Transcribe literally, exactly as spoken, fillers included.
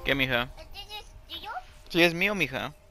¿Qué, mija? ¿Este es tuyo? Sí, es mío, mija.